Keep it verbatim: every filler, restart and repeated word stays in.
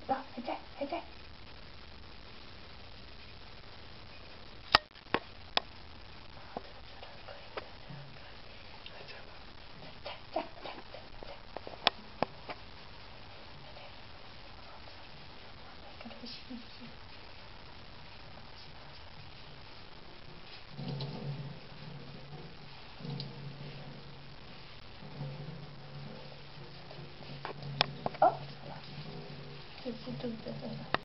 走，还在，还在。在在在在在。给它吸一吸。哦，这是肚子饿了。